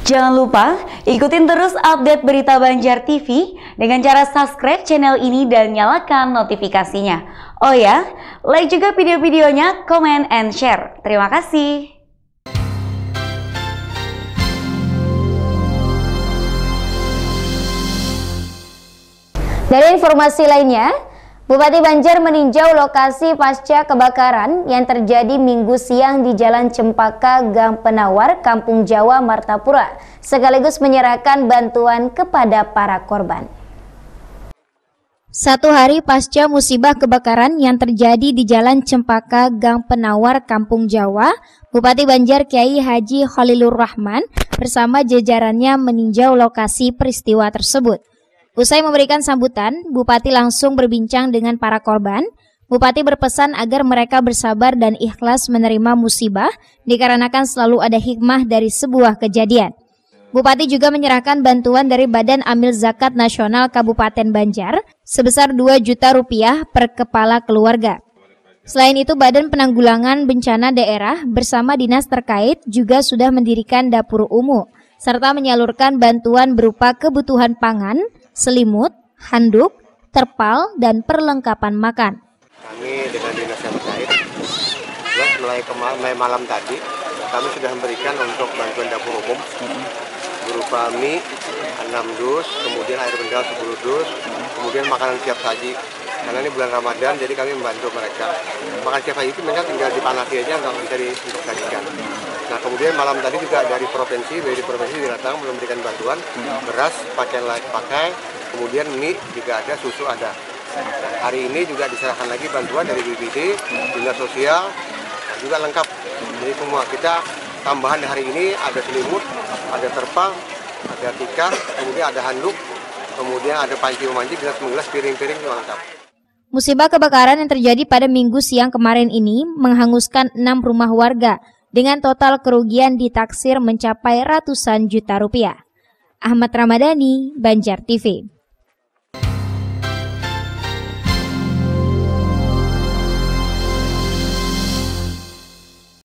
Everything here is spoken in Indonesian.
Jangan lupa ikutin terus update berita Banjar TV dengan cara subscribe channel ini dan nyalakan notifikasinya. Oh ya, like juga video-videonya, comment and share. Terima kasih. Dari informasi lainnya, Bupati Banjar meninjau lokasi pasca kebakaran yang terjadi Minggu siang di Jalan Cempaka, Gang Penawar, Kampung Jawa, Martapura, sekaligus menyerahkan bantuan kepada para korban. Satu hari pasca musibah kebakaran yang terjadi di Jalan Cempaka, Gang Penawar, Kampung Jawa, Bupati Banjar Kiai Haji Khalilur Rahman bersama jajarannya meninjau lokasi peristiwa tersebut. Usai memberikan sambutan, Bupati langsung berbincang dengan para korban. Bupati berpesan agar mereka bersabar dan ikhlas menerima musibah dikarenakan selalu ada hikmah dari sebuah kejadian. Bupati juga menyerahkan bantuan dari Badan Amil Zakat Nasional Kabupaten Banjar sebesar 2 juta rupiah per kepala keluarga. Selain itu, Badan Penanggulangan Bencana Daerah bersama dinas terkait juga sudah mendirikan dapur umum serta menyalurkan bantuan berupa kebutuhan pangan, selimut, handuk, terpal, dan perlengkapan makan. Kami dengan dinas yang terkait, mulai malam tadi, kami sudah memberikan untuk bantuan dapur umum berupa mie 6 dus, kemudian air mineral 10 dus, kemudian makanan siap saji. Karena ini bulan Ramadan, jadi kami membantu mereka. Makan siap saji itu mereka tinggal dipanasi aja, nggak bisa disajikan. Nah, kemudian malam tadi juga dari provinsi datang memberikan bantuan beras, pakaian layak pakai, kemudian mie juga ada, susu ada. Nah, hari ini juga diserahkan lagi bantuan dari BPD, dinas sosial, nah, juga lengkap. Jadi semua kita tambahan hari ini ada selimut, ada terpal, ada tikar, kemudian ada handuk, kemudian ada panci memanci, gelas, piring-piring juga lengkap. Musibah kebakaran yang terjadi pada Minggu siang kemarin ini menghanguskan 6 rumah warga dengan total kerugian ditaksir mencapai ratusan juta rupiah. Ahmad Ramadhani, Banjar TV.